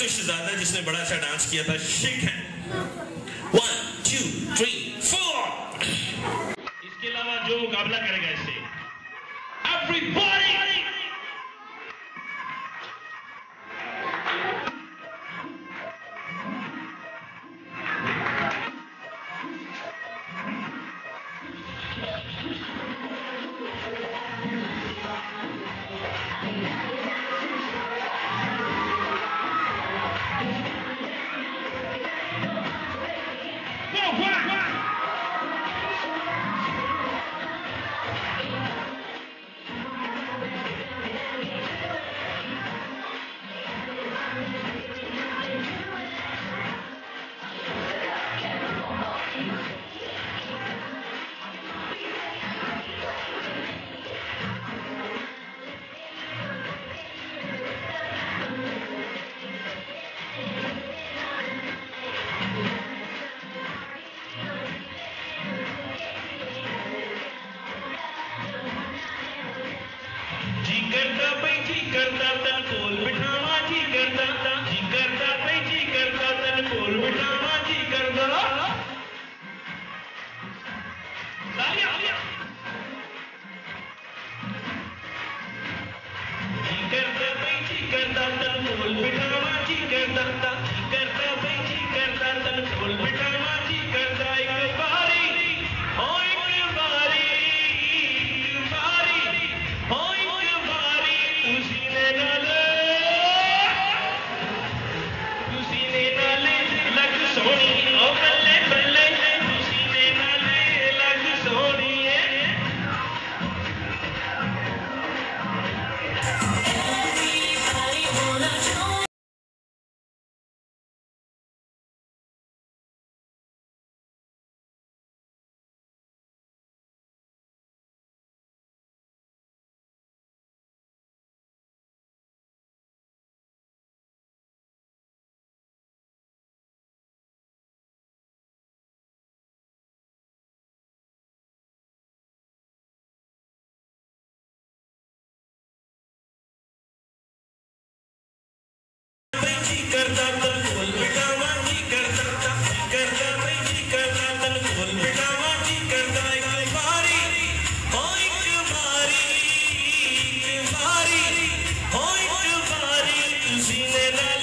उससे ज्यादा जिसने बड़ा अच्छा डांस किया था शेक है। 1 2 3 4। इसके अलावा जो मुकाबला करेगा इससे एवरीबॉडी जी करता तन कोल बिठावा जी करता जी करता भाई जी करता तन कोल बिठावा जी करता तालियां जी करता भाई जी करता तन कोल बिठावा जी करता जी करता भाई जी करता तन कोल बिठावा जी करता एक बारी हो एक बारी हो करता तन कोल बिठावा जी करता करता भाई जी करता तन कोल बिठावा जी करता एक बारी हो एक बारी हो एक बारी तुसी ने नाल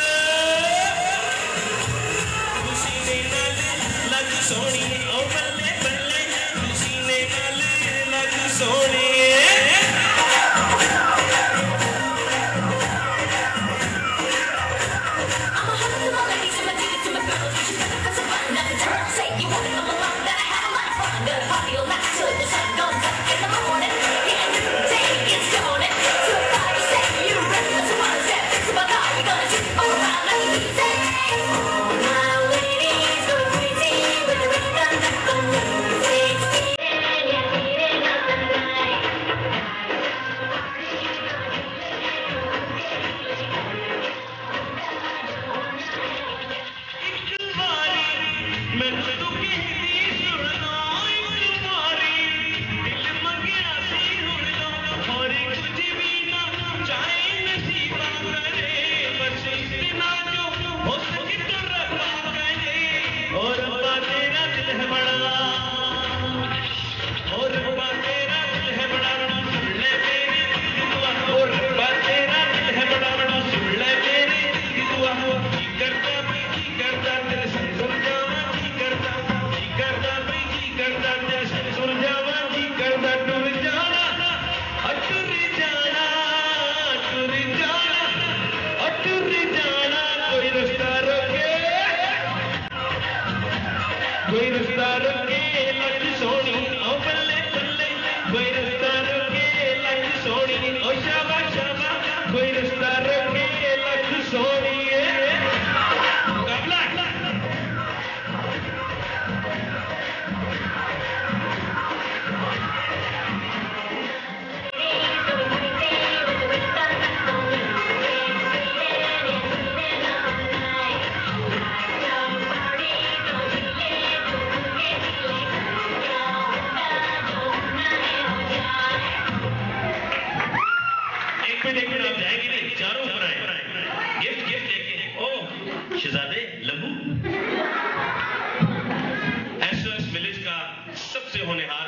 लग सोनी ओ बल्ले बल्ले तुसी ने नाल लग सोनी शहजादे लंबू। SOS विलेज का सबसे होनहार